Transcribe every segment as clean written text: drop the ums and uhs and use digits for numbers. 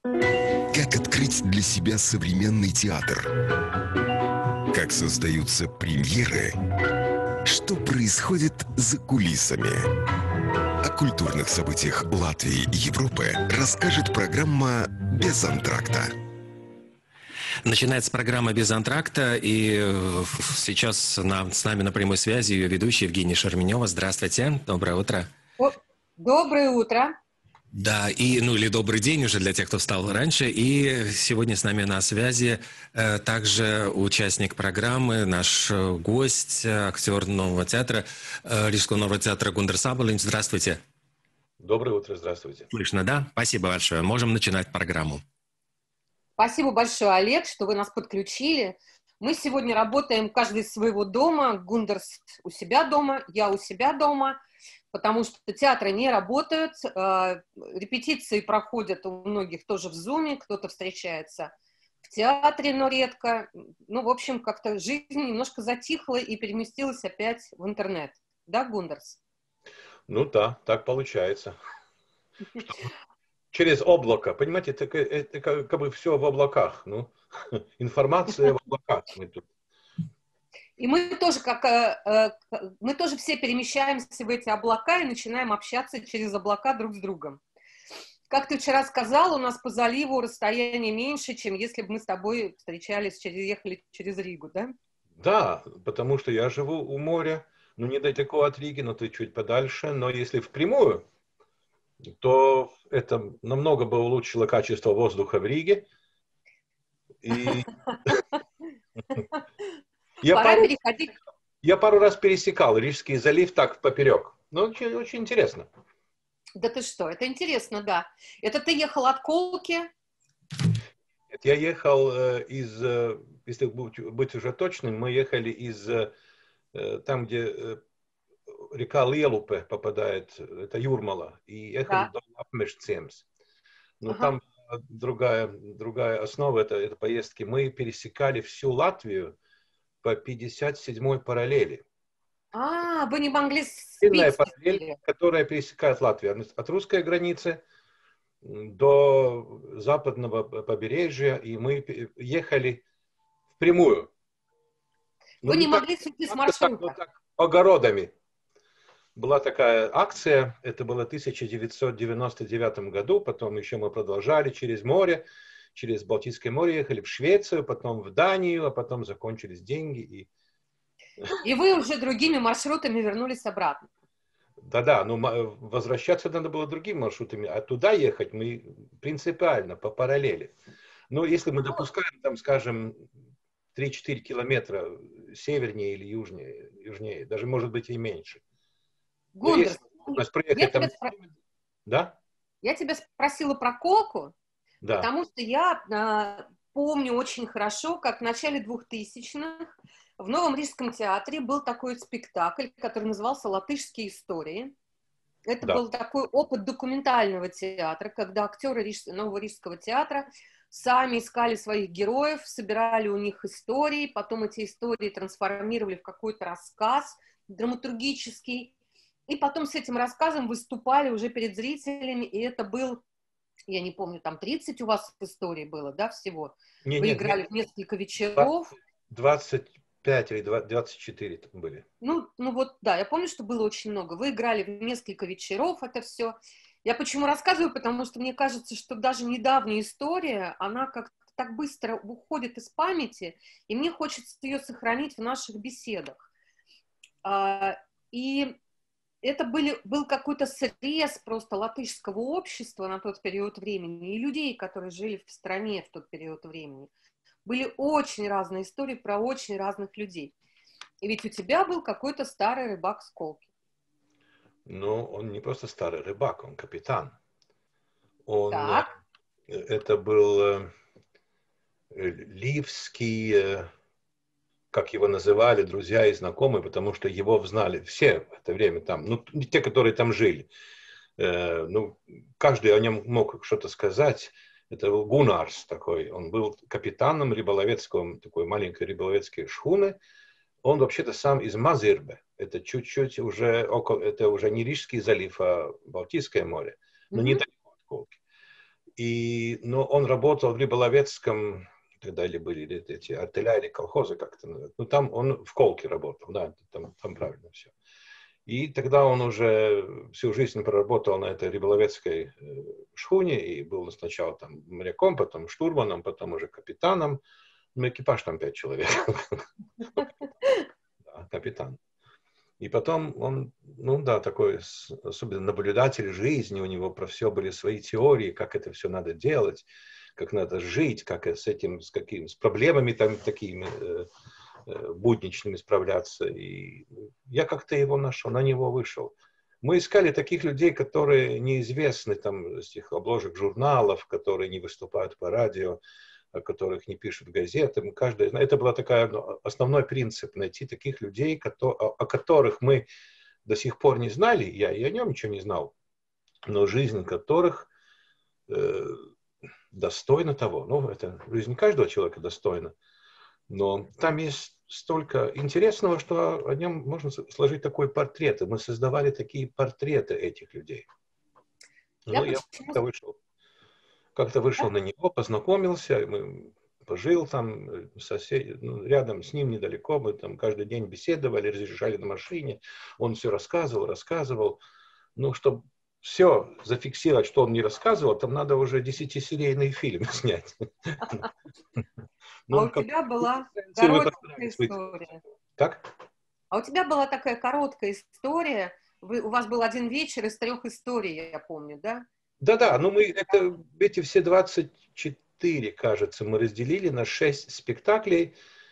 Как открыть для себя современный театр? Как создаются премьеры? Что происходит за кулисами? О культурных событиях Латвии и Европы расскажет программа «Без антракта». Начинается программа «Без антракта», и сейчас с нами на прямой связи ее ведущая Евгения Шерменева. Здравствуйте, доброе утро. Доброе утро. Да, или добрый день уже для тех, кто встал раньше. И сегодня с нами на связи также участник программы, наш гость, актер Нового театра, Рижского Нового театра Гундер Саболинч. Здравствуйте. Доброе утро, здравствуйте. Слышно, да? Спасибо большое. Можем начинать программу. Спасибо большое, Олег, что вы нас подключили. Мы сегодня работаем каждый из своего дома. Гундерс у себя дома, я у себя дома, потому что театры не работают, репетиции проходят у многих тоже в Зуме, кто-то встречается в театре, но редко. Ну, в общем, как-то жизнь немножко затихла и переместилась опять в интернет. Да, Гундерс? Ну да, так получается. Через облако, понимаете, это как бы все в облаках. Ну, информация в облаках. Мы тут. И мы тоже, мы тоже все перемещаемся в эти облака и начинаем общаться через облака друг с другом. Как ты вчера сказал, у нас по заливу расстояние меньше, чем если бы мы с тобой встречались, ехали через Ригу, да? Да, потому что я живу у моря, ну не далеко от Риги, но ты чуть подальше. Но если впрямую, то это намного бы улучшило качество воздуха в Риге. И я пару раз пересекал Рижский залив так поперек. Ну, очень, очень интересно. Да ты что, это интересно, да. Это ты ехал от Колки? Я ехал если быть уже точным, мы ехали из там, где река Лиелупе попадает, это Юрмала, и ехали до Апмешцемс. Но там другая основа этой поездки. Мы пересекали всю Латвию по 57-й параллели. Вы не могли длинная параллель, которая пересекает Латвию от русской границы до западного побережья, и мы ехали впрямую. Вы не могли сойти с маршрута? Огородами. Была такая акция, это было в 1999 году, потом еще мы продолжали через море, через Балтийское море ехали в Швецию, потом в Данию, а потом закончились деньги. И вы уже другими маршрутами вернулись обратно? Да-да, но возвращаться надо было другими маршрутами, а туда ехать мы принципиально, по параллели. Но если мы допускаем, там, скажем, 3-4 километра севернее или южнее, даже может быть и меньше. Гундерс, Да? Я тебя спросила про Колку, да. Потому что я помню очень хорошо, как в начале 2000-х в Новом Рижском театре был такой спектакль, который назывался «Латышские истории». Это был такой опыт документального театра, когда актеры Нового Рижского театра сами искали своих героев, собирали у них истории, потом эти истории трансформировали в какой-то рассказ драматургический, и потом с этим рассказом выступали уже перед зрителями, и это был, я не помню, там 30 у вас историй было, да, всего? Вы играли в несколько вечеров. 25 или 24 были. Ну вот, да, я помню, что было очень много. Вы играли в несколько вечеров, это все. Я почему рассказываю, потому что мне кажется, что даже недавняя история, она как-то так быстро уходит из памяти, и мне хочется ее сохранить в наших беседах. И это был какой-то срез просто латышского общества на тот период времени и людей, которые жили в стране в тот период времени. Были очень разные истории про очень разных людей. И ведь у тебя был какой-то старый рыбак с Колки. Ну, он не просто старый рыбак, он капитан. Это был ливский, как его называли, друзья и знакомые, потому что его знали все в это время там, ну, те, которые там жили. Ну, каждый о нем мог что-то сказать. Это был Гунарс такой, он был капитаном рыболовецкого, такой маленькой рыболовецкой шхуны. Он вообще-то сам из Мазырбе. Это чуть-чуть уже это уже не Рижский залив, а Балтийское море. Но не далеко от Колки. Но он работал в Рыболовецком, тогда или были эти артиллерии, колхозы, как это называют. Ну, там он в Колке работал, да, там правильно все. И тогда он уже всю жизнь проработал на этой рыболовецкой шхуне и был сначала там моряком, потом штурманом, потом уже капитаном. Ну, экипаж там 5 человек. Да, капитан. И потом он, ну да, такой особенно наблюдатель жизни, у него про все были свои теории, как это все надо делать, как надо жить, как с этим, с проблемами там такими будничными справляться. И я как-то его нашел, на него вышел. Мы искали таких людей, которые неизвестны там с этих обложек журналов, которые не выступают по радио, о которых не пишут газеты. Это был такой основной принцип, найти таких людей, о которых мы до сих пор не знали, я и о нем ничего не знал, но жизнь которых достойна того. Ну, это жизнь каждого человека достойна. Но там есть столько интересного, что о нем можно сложить такой портрет. И мы создавали такие портреты этих людей. Ну, я как-то вышел на него, познакомился, пожил там рядом с ним недалеко, мы там каждый день беседовали, разъезжали на машине, он все рассказывал. Ну, чтобы все зафиксировать, что он не рассказывал, там надо уже 10-серийный фильм снять. А у тебя была короткая история. Как? А у тебя была такая короткая история. У вас был один вечер из 3 историй, я помню, да? Да, ну эти все 24, кажется, мы разделили на 6 спектаклей.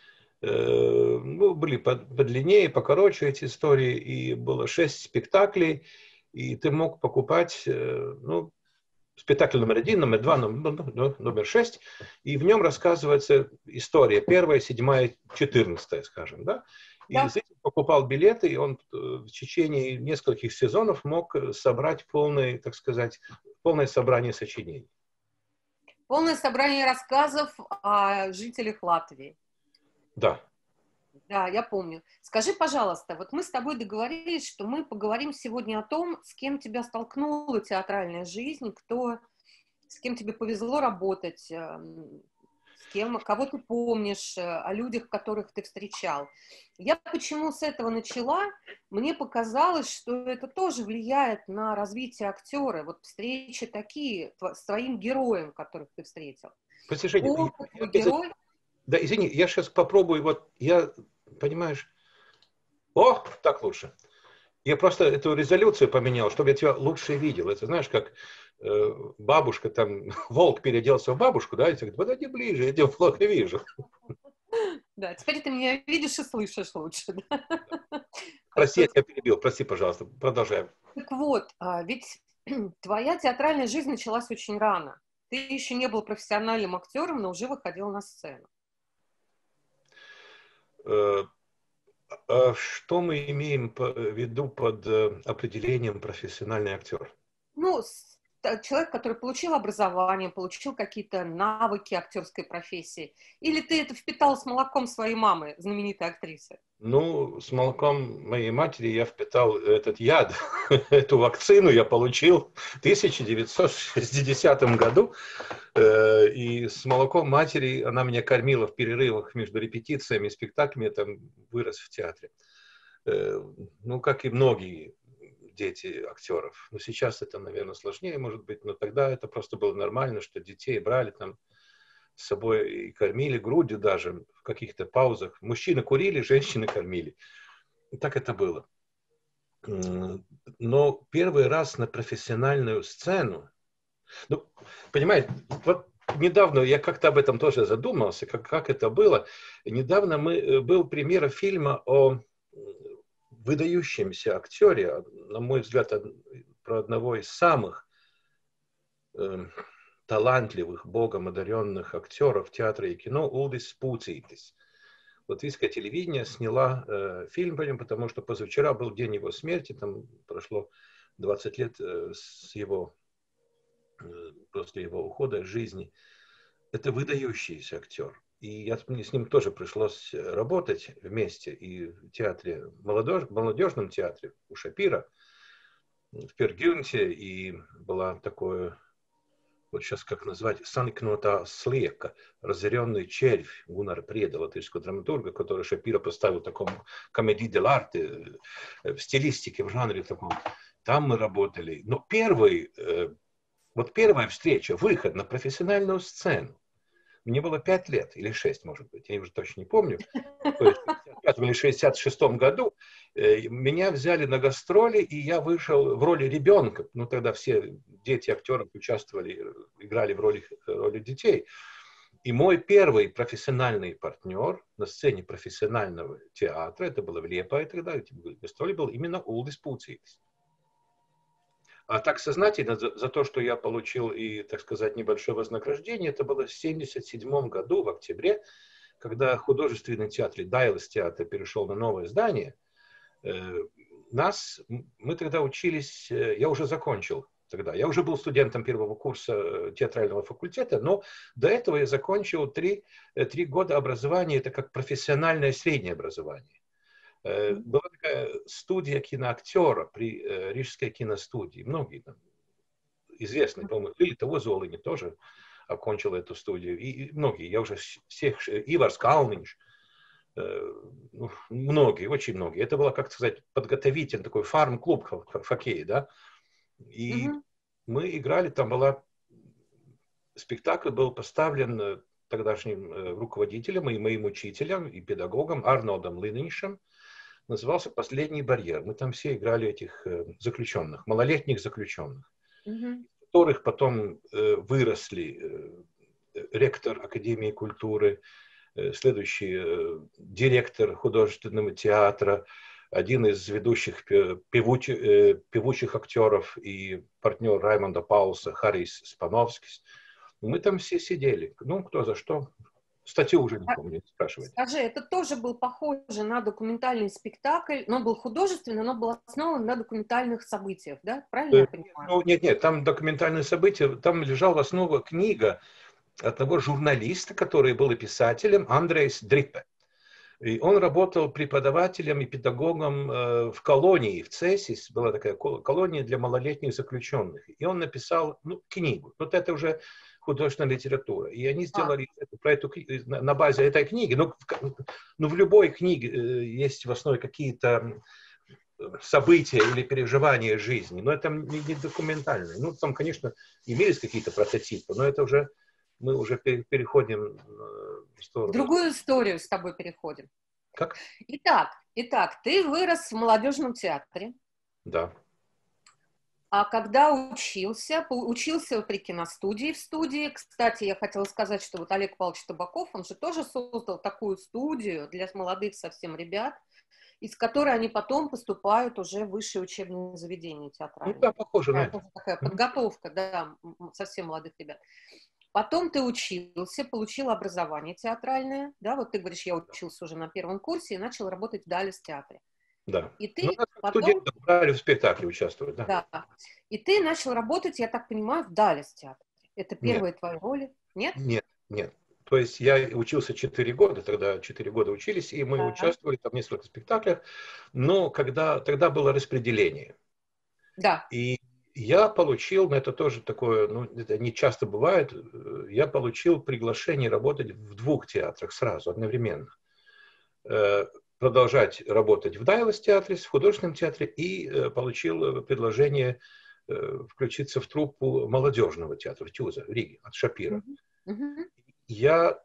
Были подлиннее, покороче эти истории, и было 6 спектаклей, и ты мог покупать, спектакль номер 1, номер 2, номер 6, и в нем рассказывается история 1, 7, 14, скажем, да? И зритель покупал билеты, и он в течение нескольких сезонов мог собрать полное собрание сочинений. Полное собрание рассказов о жителях Латвии. Да. Да, я помню. Скажи, пожалуйста, вот мы с тобой договорились, что мы поговорим сегодня о том, с кем тебя столкнула театральная жизнь, с кем тебе повезло работать, кого ты помнишь, о людях, которых ты встречал. Я почему с этого начала? Мне показалось, что это тоже влияет на развитие актера. Вот встречи такие с твоим героем, которых ты встретил. Герой... Да, извини, я сейчас попробую, понимаешь, так лучше. Я просто эту резолюцию поменял, чтобы я тебя лучше видел. Это знаешь, как бабушка, там, волк переоделся в бабушку, да, и говорит, подойди ближе, я тебя плохо вижу. Да, теперь ты меня видишь и слышишь лучше. Да? Прости, я тебя перебил, прости, пожалуйста, продолжаем. Так вот, ведь твоя театральная жизнь началась очень рано. Ты еще не был профессиональным актером, но уже выходил на сцену. Что мы имеем в виду под определением профессиональный актер? Ну, человек, который получил образование, получил какие-то навыки актерской профессии. Или ты это впитал с молоком своей мамы, знаменитой актрисы? Ну, с молоком моей матери я впитал этот яд. Эту вакцину я получил в 1960 году. И с молоком матери она меня кормила в перерывах между репетициями и спектаклями. Я там вырос в театре. Ну, как и многие дети актеров. Но сейчас это, наверное, сложнее, может быть. Но тогда это просто было нормально, что детей брали там с собой и кормили грудью даже в каких-то паузах. Мужчины курили, женщины кормили. И так это было. Но первый раз на профессиональную сцену, ну, понимаете, вот недавно я как-то об этом тоже задумался, как это было. Недавно был премьера фильма о выдающемся актере, на мой взгляд, про одного из самых талантливых, богом одаренных актеров театра и кино Улдис Пуцитис. Латвийское телевидение сняла фильм по нему, потому что позавчера был день его смерти, там прошло 20 лет после его ухода из жизни. Это выдающийся актер. И мне с ним тоже пришлось работать вместе и в театре, молодежном театре у Шапира, в Пергюнте, и было такое вот сейчас как назвать, «Saniknotā slieka», «Разоренный червь» Гуннара Преда, латышского драматурга, который Шапира поставил в таком комедии дель-арте, в стилистике, в жанре таком. Там мы работали. Но первая встреча, выход на профессиональную сцену, мне было 5 лет, или 6, может быть, я уже точно не помню. То есть в 1965 или 1966 году меня взяли на гастроли, и я вышел в роли ребенка. Ну, тогда все дети актеров участвовали, играли в роли детей. И мой первый профессиональный партнер на сцене профессионального театра, это было в Лиепае тогда, гастроли был именно Улдис Пūcītis. А так сознательно за то, что я получил и, так сказать, небольшое вознаграждение, это было в 1977 году, в октябре, когда художественный театр Дайлас театр перешел на новое здание. Мы тогда учились, я уже закончил тогда, я уже был студентом первого курса театрального факультета, но до этого я закончил 3 года образования, это как профессиональное среднее образование. Была такая студия киноактера при Рижской киностудии. Многие там известные, по-моему, Лилита Озолини тоже окончила эту студию. И многие, я уже всех, Иварс Калнинш, многие, очень многие. Это было, как сказать, подготовительный такой фарм-клуб в хоккее, да. И мы играли, там спектакль был поставлен тогдашним руководителем и моим учителем и педагогом Арнольдом Лининшем. Назывался «Последний барьер». Мы там все играли этих заключенных, малолетних заключенных, которых потом выросли ректор Академии культуры, следующий директор художественного театра, один из ведущих певучих актеров и партнер Раймонда Паулса Харис Спановскис. Мы там все сидели. Ну, кто за что. Статью уже не помню, не спрашивайте. Скажи, это тоже был похоже на документальный спектакль, но он был художественный, но был основан на документальных событиях, да? Правильно я понимаю? Ну, нет, там документальные события, там лежала в основе книга одного журналиста, который был и писателем, Андрейс Дриппе. И он работал преподавателем и педагогом в колонии, в Цесис, была такая колония для малолетних заключенных. И он написал книгу. Вот это уже художественная литература. И они сделали на базе этой книги. Ну, в любой книге есть в основе какие-то события или переживания жизни, но это не документальные. Ну, там, конечно, имелись какие-то прототипы, но это уже мы уже переходим в сторону. В другую историю с тобой переходим. Как? Итак, ты вырос в молодежном театре. Да. А когда учился при киностудии, в студии, кстати, я хотела сказать, что вот Олег Павлович Табаков, он же тоже создал такую студию для молодых совсем ребят, из которой они потом поступают уже в высшие учебные заведения театральные. Ну да, похоже на это. Такая подготовка, да, совсем молодых ребят. Потом ты учился, получил образование театральное, да, вот ты говоришь, я учился уже на первом курсе и начал работать в Дайлас театре. Да. И ты потом... Студентов брали в спектакле участвовать, да. Да. И ты начал работать, я так понимаю, в Дайлас театре. Это первые твои роли? Нет? Нет. То есть я учился 4 года, тогда 4 года учились, и мы участвовали там в нескольких спектаклях, но тогда было распределение. Да. И я получил, это тоже такое, это не часто бывает, я получил приглашение работать в 2 театрах сразу, одновременно. Продолжать работать в Дайлас театре, в художественном театре, и получил предложение включиться в труппу молодежного театра Тюза в Риге от Шапира. Я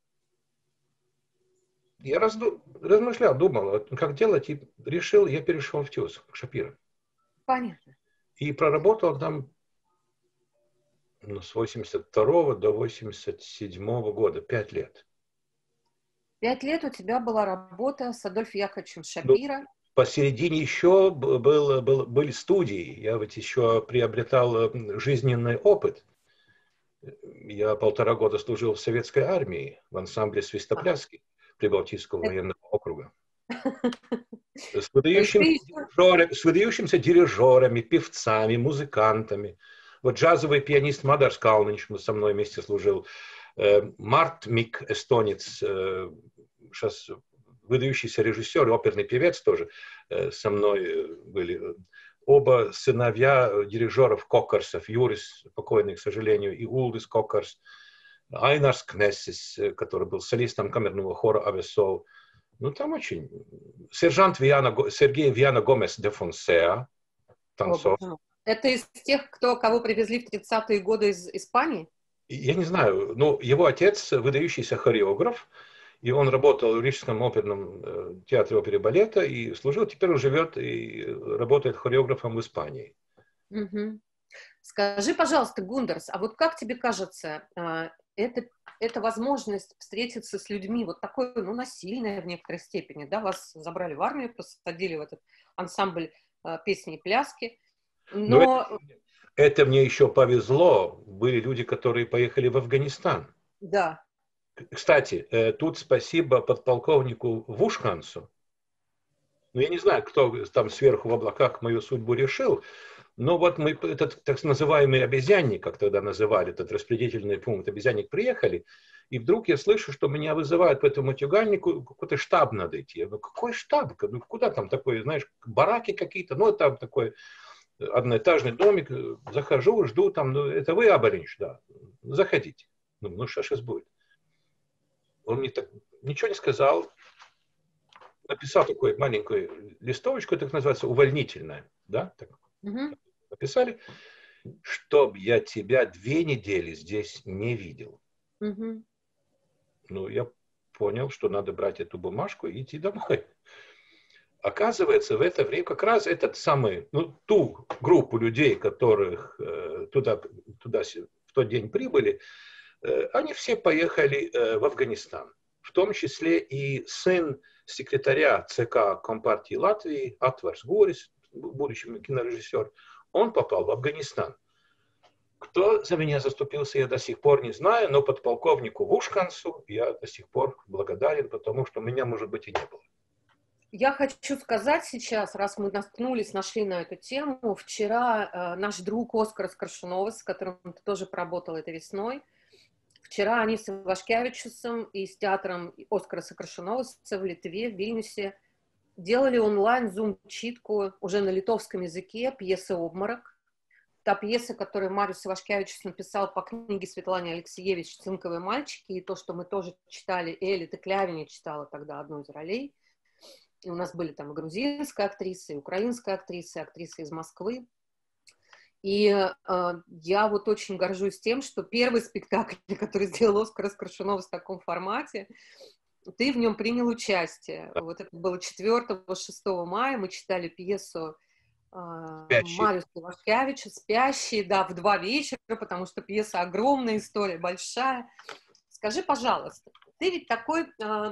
размышлял, думал, как делать, и решил, я перешел в Тюз, к Шапира. Понятно. И проработал там с 82 до 87 года, 5 лет. 5 лет у тебя была работа с Адольфом Яковлевичем Шапира. Посередине еще были студии. Я ведь еще приобретал жизненный опыт. Я 1,5 года служил в советской армии в ансамбле свистопляски Прибалтийского военного округа. С выдающимися дирижерами, певцами, музыкантами. Вот джазовый пианист Мадарс Калнинш со мной вместе служил. Март Мик, эстонец, сейчас выдающийся режиссер и оперный певец тоже со мной были. оба сыновья дирижеров Кокарсов, Юрис, покойный, к сожалению, и Улдис Кокарс, Айнарс Кнессис, который был солистом камерного хора Авесол. Ну, там очень... Сергей Виана Гомес де Фонсеа, танцор. Это из тех, кого привезли в 30-е годы из Испании? Я не знаю, но его отец выдающийся хореограф, и он работал в Рижском оперном театре оперы и балета и служил, теперь он живет и работает хореографом в Испании. Угу. Скажи, пожалуйста, Гундерс, а вот как тебе кажется, это возможность встретиться с людьми, вот такое, ну, насильное в некоторой степени, да, вас забрали в армию, посадили в этот ансамбль песни и пляски, но... Это мне еще повезло, были люди, которые поехали в Афганистан. Да. Кстати, тут спасибо подполковнику Вушкансу. Ну, я не знаю, кто там сверху в облаках мою судьбу решил, но вот мы, этот так называемый обезьянник, как тогда называли, этот распределительный пункт, обезьянник, приехали, и вдруг я слышу, что меня вызывают по этому тюгальнику, какой-то штаб надо идти. Я говорю, какой штаб? Ну, куда там такой, знаешь, бараки какие-то, ну, там такой одноэтажный домик, захожу, жду там, ну, это вы, Абаринч, да, заходите. Ну, что сейчас будет? Он мне так ничего не сказал, написал такую маленькую листовочку, так называется, увольнительная, да, так, написали, чтоб я тебя 2 недели здесь не видел. Ну, я понял, что надо брать эту бумажку и идти домой. Оказывается, в это время как раз этот самый, ну, ту группу людей, которых туда в тот день прибыли, они все поехали в Афганистан. В том числе и сын секретаря ЦК Компартии Латвии, Аtvars Гурис, будущий кинорежиссер, он попал в Афганистан. Кто за меня заступился, я до сих пор не знаю, но подполковнику Вушкансу я до сих пор благодарен, потому что меня, может быть, и не было. Я хочу сказать сейчас, раз мы нашли на эту тему, вчера наш друг Оскар Скоршуновас, с которым ты тоже поработал этой весной, вчера они с Ивашкевичусом и с театром Оскара Скоршуноваса в Литве, в Вильнюсе, делали онлайн-зум-читку уже на литовском языке пьесы «Обморок». Та пьеса, которую Мариус Ивашкевичус написал по книге Светланы Алексеевич «Цинковые мальчики», и то, что мы тоже читали, Эли Теклявине читала тогда одну из ролей. И у нас были там и грузинская актриса, и украинская актриса, и актриса из Москвы. И я вот очень горжусь тем, что первый спектакль, который сделал Оскар Скоршунов в таком формате, ты в нем принял участие. Вот это было 4-6 мая, мы читали пьесу Мариуса Ивашкевича «Спящие», да, в 2 вечера, потому что пьеса огромная, история большая. Скажи, пожалуйста, ты ведь такой...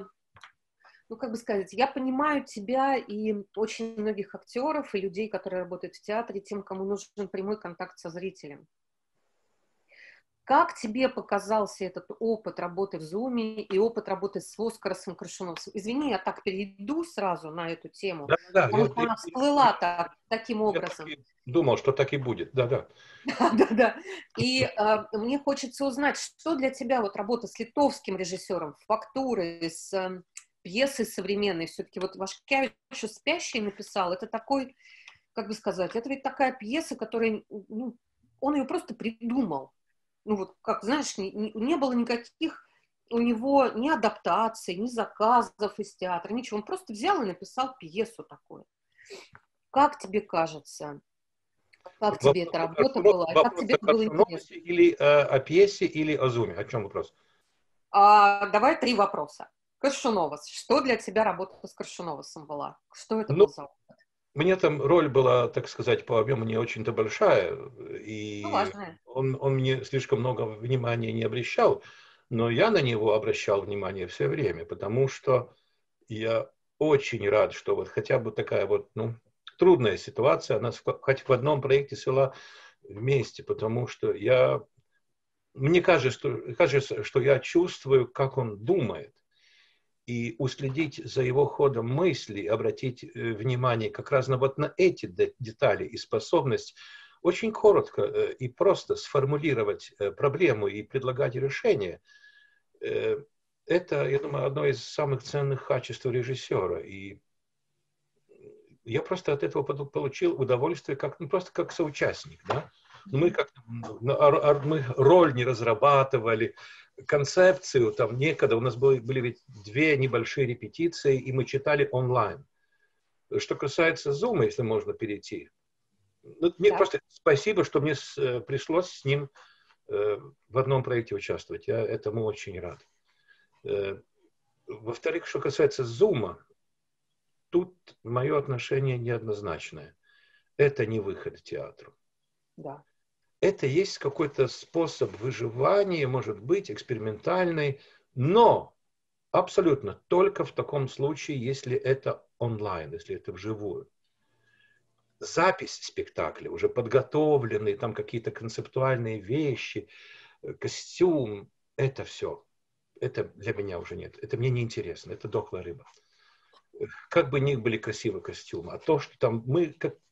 Ну, как бы сказать, я понимаю тебя и очень многих актеров и людей, которые работают в театре, тем, кому нужен прямой контакт со зрителем. Как тебе показался этот опыт работы в Зуме и опыт работы с Оскаром Коршуновым? Извини, я так перейду сразу на эту тему, потому что она всплыла таким образом. Я думал, что так и будет, да-да. Да-да. И мне хочется узнать, что для тебя вот работа с литовским режиссером, фактурой, с... пьесы современные, все-таки вот Ивашкевич «Спящий» написал, это такой, как бы сказать, это ведь такая пьеса, которая, ну, он ее просто придумал. Ну вот, как, знаешь, не было никаких у него ни адаптаций, ни заказов из театра, ничего. Он просто взял и написал пьесу такую. Как тебе кажется? Как тебе эта работа была? Как тебе это было интересно? Или о пьесе, или о Зуме? О чем вопрос? Давай 3 вопроса. Коршуновас. Что для тебя работа с Коршуновасом была? Что это было за опыт? Мне там роль была, так сказать, по объему не очень-то большая. И он мне слишком много внимания не обращал. Но я на него обращал внимание все время, потому что я очень рад, что вот хотя бы такая вот, ну, трудная ситуация, она хоть в одном проекте свела вместе, потому что мне кажется, что я чувствую, как он думает. И уследить за его ходом мысли, обратить внимание как раз вот на эти детали и способность очень коротко и просто сформулировать проблему и предлагать решение, это, я думаю, одно из самых ценных качеств режиссера. И я просто от этого получил удовольствие, как, ну, просто как соучастник, да. Мы мы роль не разрабатывали, концепцию там некогда. У нас были ведь 2 небольшие репетиции, и мы читали онлайн. Что касается Zoom, если можно перейти, ну, мне просто спасибо, что мне пришлось с ним в одном проекте участвовать. Я этому очень рад. Во-вторых, что касается Zoom, тут мое отношение неоднозначное. Это не выход к театру. Да. Это есть какой-то способ выживания, может быть, экспериментальный, но абсолютно только в таком случае, если это онлайн, если это вживую. Запись спектакля, уже подготовленные, там какие-то концептуальные вещи, костюм, это все. Это для меня уже нет. Это мне не интересно. Это дохлая рыба. Как бы ни были красивые костюмы. А то, что там мы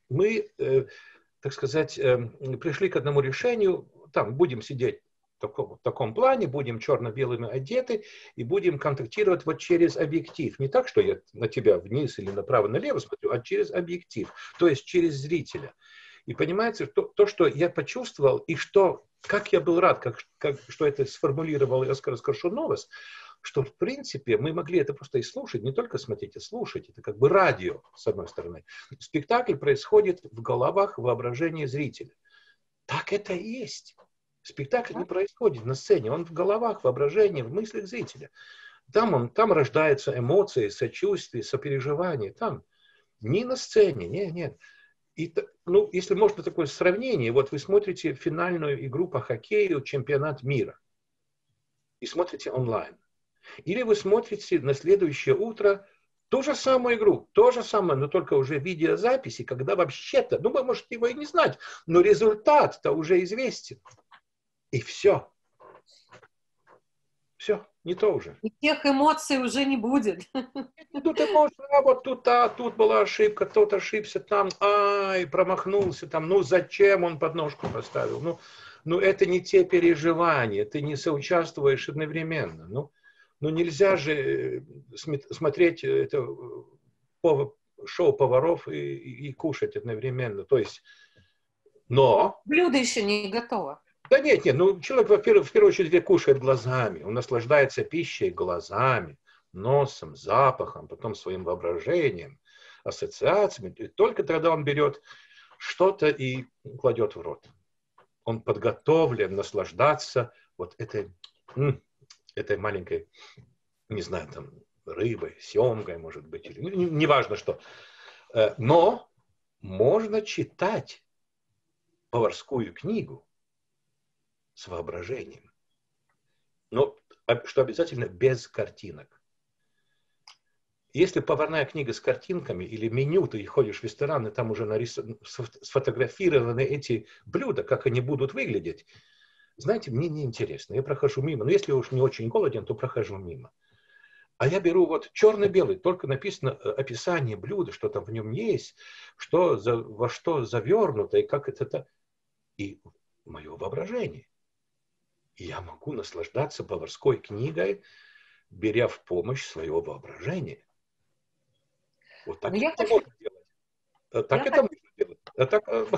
так сказать, пришли к одному решению, там будем сидеть в таком плане, будем черно-белыми одеты и будем контактировать вот через объектив. Не так, что я на тебя вниз или направо-налево смотрю, а через объектив, то есть через зрителя. И понимаете, то, что я почувствовал, и как я был рад, что это сформулировал Оскар Коршуновas, что, в принципе, мы могли это просто и слушать, не только смотреть, а слушать. Это как бы радио, с одной стороны. Спектакль происходит в головах, воображении зрителя. Так это и есть. Спектакль не происходит на сцене, он в головах, воображении, в мыслях зрителя. Там рождаются эмоции, сочувствие, сопереживание. Там не на сцене, нет. И, ну, если можно такое сравнение, вот вы смотрите финальную игру по хоккею, чемпионат мира, и смотрите онлайн. Или вы смотрите на следующее утро ту же самую игру, то же самое, но только уже в видеозаписи, когда вообще-то, ну, вы можете его и не знать, но результат-то уже известен. И все. Все, не то уже. И тех эмоций уже не будет. Тут эмоции, вот тут была ошибка, тот ошибся там, промахнулся там, ну зачем он подножку поставил? Ну это не те переживания, ты не соучаствуешь одновременно. Ну нельзя же смотреть это шоу поваров и кушать одновременно. То есть, но... Блюдо еще не готово. Да нет, ну человек, во-первых, в первую очередь кушает глазами, он наслаждается пищей глазами, носом, запахом, потом своим воображением, ассоциациями. И только тогда он берет что-то и кладет в рот. Он подготовлен наслаждаться вот этой маленькой, не знаю, там, рыбой, семгой, может быть, или неважно что. Но можно читать поварскую книгу с воображением. Но что обязательно без картинок. Если поварная книга с картинками или меню, ты ходишь в ресторан, и там уже сфотографированы эти блюда, как они будут выглядеть, знаете, мне неинтересно. Я прохожу мимо. Но если уж не очень голоден, то прохожу мимо. А я беру вот черно-белый, только написано описание блюда, что там в нем есть, во что завернуто, и как это... И мое воображение. И я могу наслаждаться поварской книгой, беря в помощь своего воображения. Вот так это можно делать. Так это можно делать.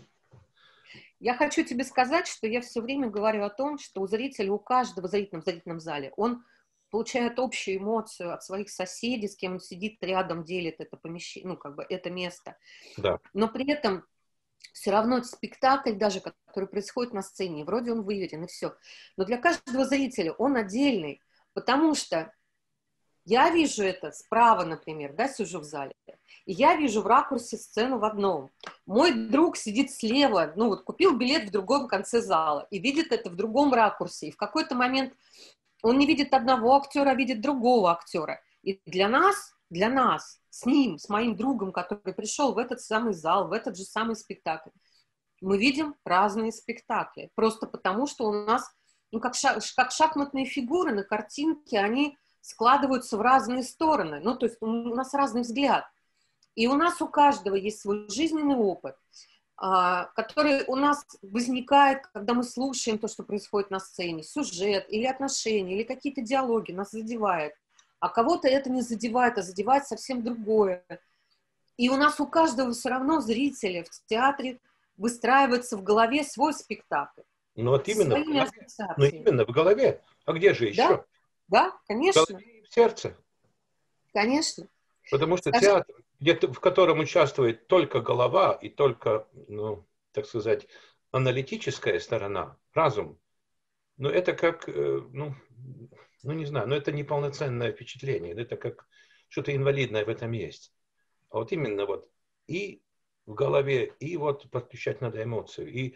Я хочу тебе сказать, что я все время говорю о том, что у зрителя, у каждого в зрительном зале, он получает общую эмоцию от своих соседей, с кем он сидит рядом, делит это помещение, ну, как бы это место. Да. Но при этом все равно спектакль, даже который происходит на сцене, вроде он выверен и все. Но для каждого зрителя он отдельный, потому что я вижу это справа, например, да, сижу в зале, и я вижу в ракурсе сцену в одном. Мой друг сидит слева, ну вот купил билет в другом конце зала и видит это в другом ракурсе. И в какой-то момент он не видит одного актера, а видит другого актера. И для нас, с ним, с моим другом, который пришел в этот самый зал, в этот же самый спектакль, мы видим разные спектакли. Просто потому, что у нас, ну, как шахматные фигуры на картинке, они складываются в разные стороны. Ну, то есть у нас разный взгляд. И у нас у каждого есть свой жизненный опыт, который у нас возникает, когда мы слушаем то, что происходит на сцене, сюжет или отношения, или какие-то диалоги нас задевают. А кого-то это не задевает, а задевает совсем другое. И у нас у каждого все равно зрителя в театре выстраивается в голове свой спектакль. Ну, вот именно в Своими голове. Ну, ассоциациями. именно в голове. А где же еще? Да, В конечно, голове и в сердце. конечно. Потому что Скажи, театр, в котором участвует только голова и только, ну, так сказать, аналитическая сторона, разум, ну, это как, ну, не знаю, но это не полноценное впечатление, это как что-то инвалидное в этом есть. А вот именно вот и в голове, и вот подключать надо эмоцию, и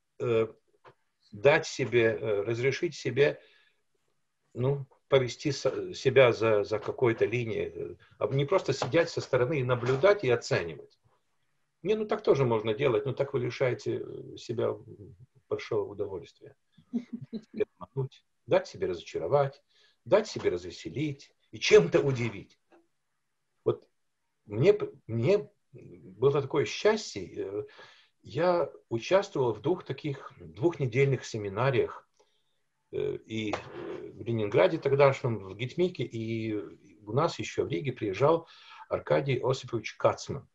дать себе, разрешить себе, ну, повести себя за какой-то линией, а не просто сидеть со стороны и наблюдать и оценивать. Не, ну так тоже можно делать, но так вы лишаете себя большого удовольствия. Обмануть, дать себе разочаровать, дать себе развеселить и чем-то удивить. Вот мне было такое счастье, я участвовал в двухнедельных семинариях и в Ленинграде тогдашнем, в Гитмике, и у нас еще в Риге приезжал Аркадий Осипович Кацман.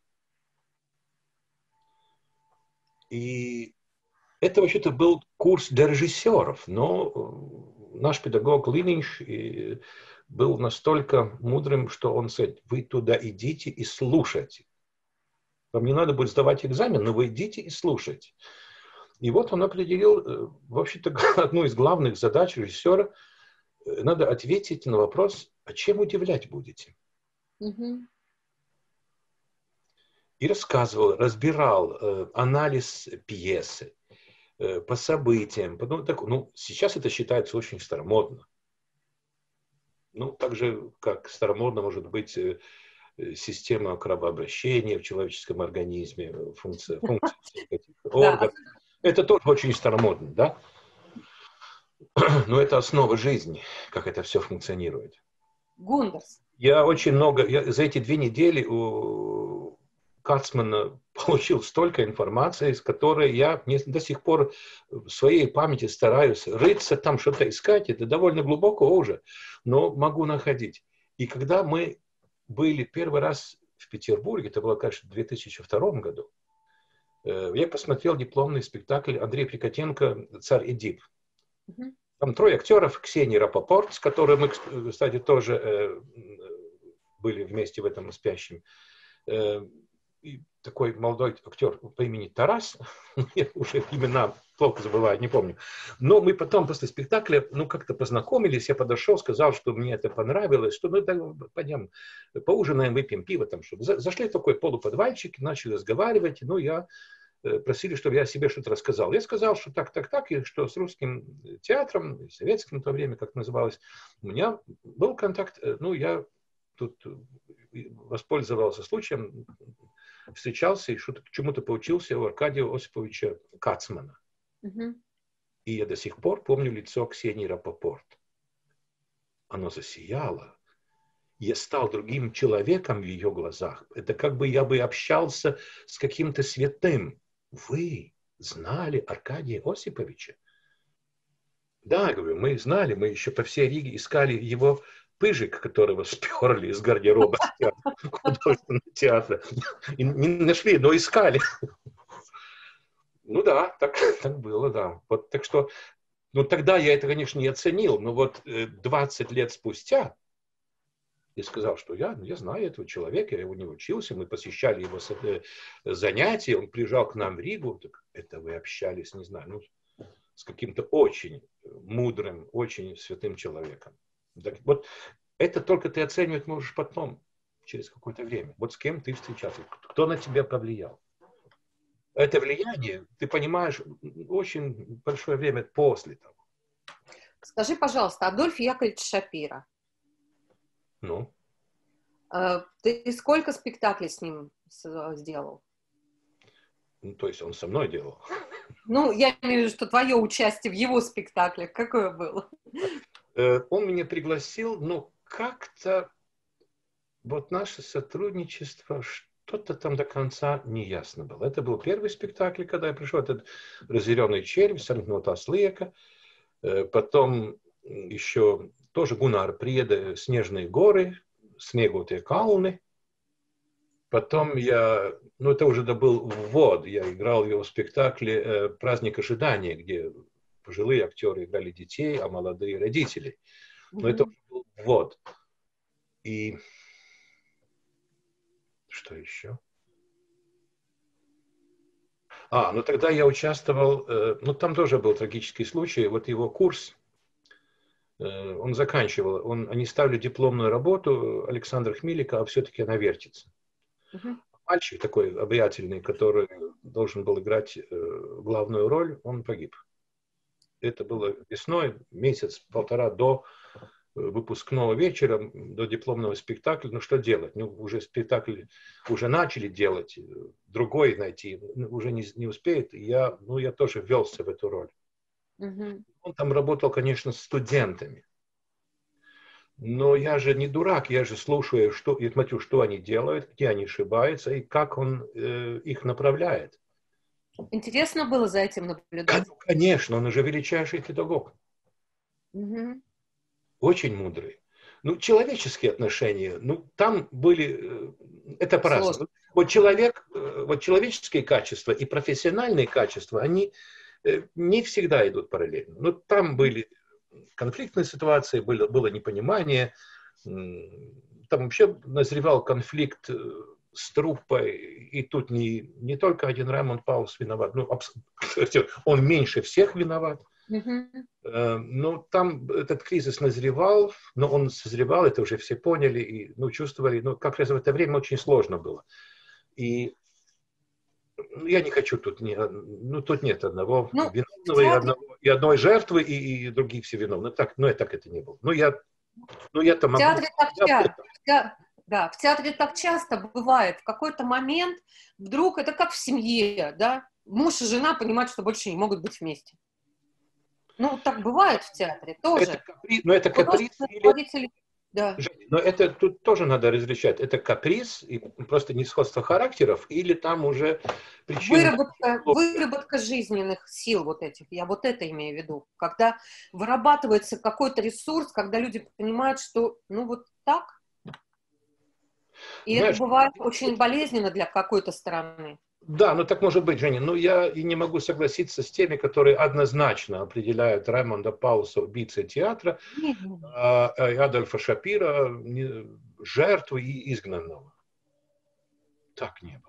И это вообще-то был курс для режиссеров, но наш педагог Лининш был настолько мудрым, что он сказал: вы туда идите и слушайте. Вам не надо будет сдавать экзамен, но вы идите и слушайте. И вот он определил, вообще-то, одну из главных задач режиссера. Надо ответить на вопрос, а чем удивлять будете? И рассказывал, разбирал анализ пьесы по событиям. Сейчас это считается очень старомодно. Ну, так же, как старомодно может быть система кровообращения в человеческом организме, функция органов. Это тоже очень старомодно, да? Но это основа жизни, как это все функционирует. Гундерс. Я очень много, за эти 2 недели у Кацмана получил столько информации, с которой я до сих пор в своей памяти стараюсь рыться, там что-то искать. Это довольно глубоко уже, но могу находить. И когда мы были первый раз в Петербурге, это было, конечно, в 2002 году, я посмотрел дипломный спектакль Андрея Прикотенко «Царь Эдип». Там 3 актеров: Ксения Рапопорт, с которой мы, кстати, тоже были вместе в этом «Спящем». И такой молодой актер по имени Тарас, я уже имена плохо забываю, не помню. Но мы потом после спектакля, как-то познакомились, я подошел, сказал, что мне это понравилось, что пойдем поужинаем, выпьем пиво. Там, что. Зашли в такой полуподвальчик, начали разговаривать, просили, чтобы я о себе что-то рассказал. Я сказал, что так, и что с русским театром, советским в то время, как называлось, у меня был контакт, я тут воспользовался случаем, встречался и что-то чему-то поучился у Аркадия Осиповича Кацмана. И я до сих пор помню лицо Ксении Рапопорт. Оно засияло. Я стал другим человеком в ее глазах. Это как бы я бы общался с каким-то святым. Вы знали Аркадия Осиповича? Да, говорю, мы знали, мы еще по всей Риге искали его пыжик, которого сперли из гардероба художественного театра. И не нашли, но искали. Ну да, так было, да. Вот, так что, тогда я это, конечно, не оценил, но вот 20 лет спустя я сказал, что я знаю этого человека, я у него учился, мы посещали его занятия, он приезжал к нам в Ригу, так это вы общались, не знаю, с каким-то очень мудрым, очень святым человеком. Так, вот это только ты оценивать можешь потом, через какое-то время. Вот с кем ты встречался, кто на тебя повлиял. Это влияние, ты понимаешь, очень большое время после того. Скажи, пожалуйста, Адольф Яковлевич Шапира. Ну? Ты сколько спектаклей с ним сделал? То есть он со мной делал. Я имею в виду, что твое участие в его спектаклях какое было? Он меня пригласил, как-то вот наше сотрудничество, что-то там до конца не ясно было. Это был первый спектакль, когда я пришел, этот «Разъяренный червь», Сарнкнота Слияка. Потом еще тоже Гунар Приеда «Снежные горы», «Снегутые калны». Потом я, ну это уже был ввод, я играл в его спектакле «Праздник ожидания», где пожилые актеры играли детей, а молодые родителей. Но это уже был ввод. И что еще? Ну тогда я участвовал, ну там тоже был трагический случай, вот его курс, он заканчивал, они ставили дипломную работу Александра Хмелика, а все-таки она вертится. Мальчик такой обаятельный, который должен был играть главную роль, он погиб. Это было весной, месяц-полтора до выпускного вечера, до дипломного спектакля. Ну что делать? Ну уже спектакль уже начали делать, другой найти уже не успеет. Я тоже ввелся в эту роль. Он там работал, конечно, с студентами. Но я же не дурак, я же слушаю, и смотрю, что они делают, где они ошибаются, и как он их направляет. Интересно было за этим наблюдать? Конечно, он уже величайший педагог. Очень мудрый. Ну, человеческие отношения, ну, там были, это по-разному. Вот человеческие качества и профессиональные качества, они не всегда идут параллельно. Но там были конфликтные ситуации, было непонимание, там вообще назревал конфликт с труппой, и тут не только один Раймонд Паулс виноват, ну, он меньше всех виноват. Но там этот кризис назревал, но он созревал, это уже все поняли и чувствовали, как раз в это время очень сложно было. И я не хочу тут, тут нет одного виновного и одной жертвы, и других все виновны. Так это не было. Я-то могу... В театре так часто бывает. В какой-то момент вдруг, это как в семье, да, муж и жена понимают, что больше не могут быть вместе. Ну, так бывает в театре тоже. Это каприз или... Да. Но это тут тоже надо различать. Это каприз и просто несходство характеров, или там уже причина... Выработка жизненных сил вот этих. Я вот это имею в виду. Когда вырабатывается какой-то ресурс, когда люди понимают, что вот так. И знаешь, это бывает очень болезненно для какой-то стороны. Да, так может быть, Женя. Но я и не могу согласиться с теми, которые однозначно определяют Раймонда Паулса убийцей театра, Адольфа Шапира жертвой и изгнанного. Так не было.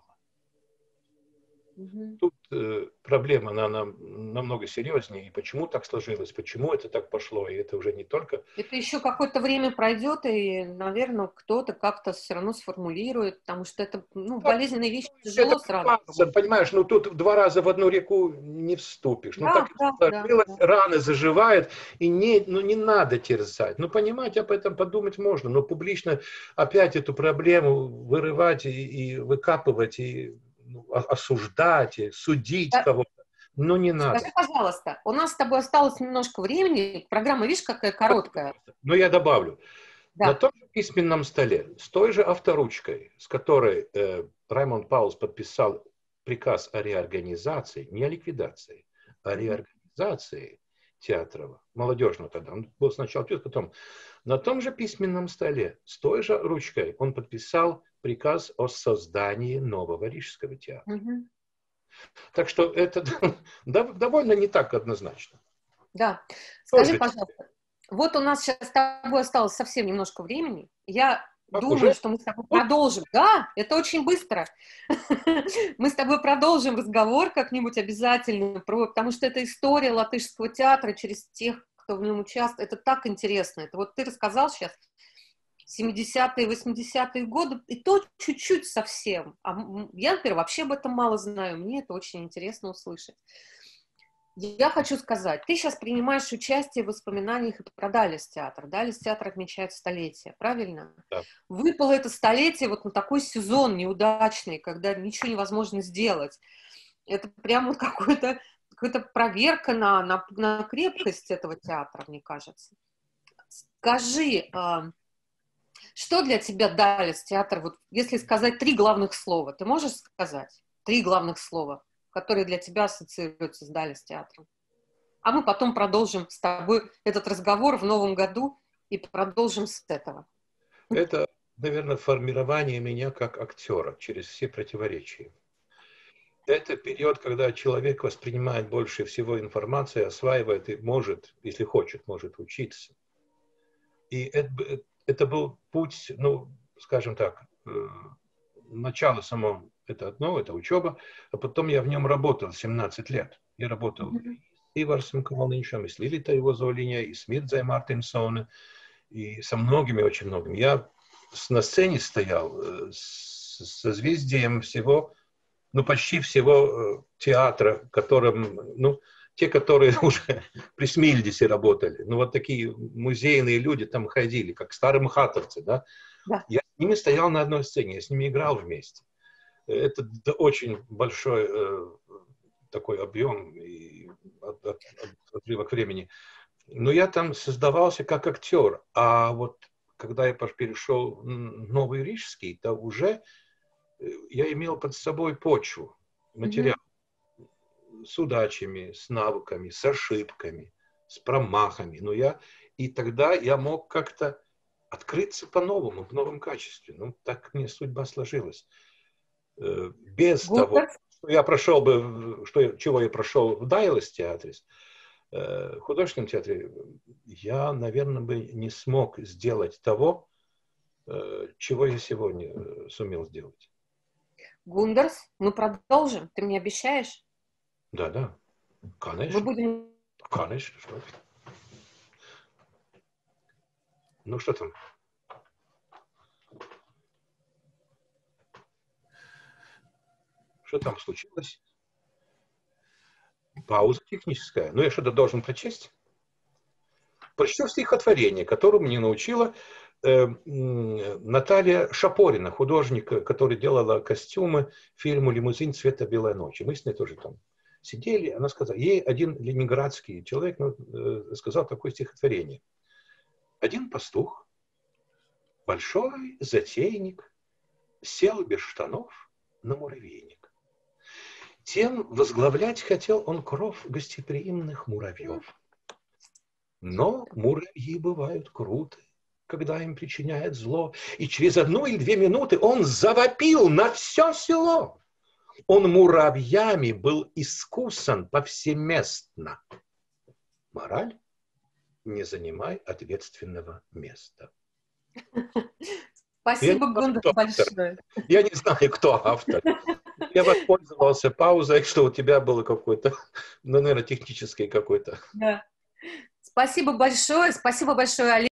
Тут проблема, она намного серьезнее. И почему так сложилось, почему это так пошло, и это уже не только... Это еще какое-то время пройдет, и, наверное, кто-то как-то все равно сформулирует, потому что это, болезненные вещи тяжело сразу. Понимаешь, тут 2 раза в одну реку не вступишь. Раны заживают, и не надо терзать. Понимать об этом, подумать можно, но публично опять эту проблему вырывать и выкапывать, и осуждать, судить кого-то. Не надо. Скажи, пожалуйста, у нас с тобой осталось немножко времени. Программа, видишь, какая короткая. Я добавлю. Да. На том же письменном столе, с той же авторучкой, с которой Раймонд Паулс подписал приказ о реорганизации, не о ликвидации, а о реорганизации театра молодежного тогда. Он был сначала потом. На том же письменном столе, с той же ручкой, он подписал приказ о создании нового Рижского театра. Так что это довольно не так однозначно. Да. Скажи, пожалуйста, вот у нас сейчас с тобой осталось совсем немножко времени. Я думаю, что мы с тобой продолжим. Да, это очень быстро. Мы с тобой продолжим разговор как-нибудь обязательно, потому что это история латышского театра через тех, кто в нем участвует. Это так интересно. Это вот ты рассказал сейчас 70-е, 80-е годы, и то чуть-чуть совсем. А я, например, вообще об этом мало знаю. Мне это очень интересно услышать. Я хочу сказать, ты сейчас принимаешь участие в воспоминаниях про Далис театр. Далис театр отмечает столетие, правильно? Да. Выпало это столетие вот на такой сезон неудачный, когда ничего невозможно сделать. Это прямо какая-то проверка на крепкость этого театра, мне кажется. Скажи, что для тебя Далис театр? Вот если сказать 3 главных слова, ты можешь сказать 3 главных слова, которые для тебя ассоциируются с Далис театром? А мы потом продолжим с тобой этот разговор в новом году и продолжим с этого. Это наверное, формирование меня как актера через все противоречия. Это период, когда человек воспринимает больше всего информации, осваивает и может, если хочет, может учиться. И это был путь, ну, скажем так, начало само, это одно, это учеба, а потом я в нем работал 17 лет. Я работал и Иварсом Kalniņšam, и с Лилитой Озолиņai, и с Мирдзой Мартинсоне, и со многими, очень многими. Я на сцене стоял с созвездием всего, ну, почти всего театра, которым, ну, те, которые уже при Смильдисе работали, ну, вот такие музейные люди там ходили, как старые мхатовцы, да? Да. Я с ними стоял на одной сцене, я с ними играл вместе. Это очень большой такой объем и отрывок времени. Но я там создавался как актер. А вот когда я перешел в Новый Рижский, то уже я имел под собой почву, материал. С удачами, с навыками, с ошибками, с промахами. И тогда я мог как-то открыться по-новому, в новом качестве. Ну, так мне судьба сложилась. Без того, что я прошел бы, чего я прошел в Дайлас театре, в художественном театре, я, наверное, бы не смог сделать того, чего я сегодня сумел сделать. Гундерс, мы продолжим. Ты мне обещаешь? Да, конечно. Мы будем... Конечно, что. Ну, что там? Что там случилось? Пауза техническая. Ну, я что-то должен прочесть. Прочту стихотворение, которому меня научила Наталья Шапорина, художник, который делала костюмы фильму «Лимузин. Цвета белой ночи». Мы с ней тоже там сидели. Она сказала, ей один ленинградский человек сказал такое стихотворение. Один пастух, большой затейник, сел без штанов на муравейник. Тем возглавлять хотел он кров гостеприимных муравьев. Но муравьи бывают круты, когда им причиняет зло, и через 1 или 2 минуты он завопил на все село. Он муравьями был искусан повсеместно. Мораль: не занимай ответственного места. Спасибо, Гундерс, большое. Я не знаю, кто автор. Я воспользовался паузой, что у тебя было какое-то, ну, наверное, техническое какое-то. Да. Спасибо большое, Олег.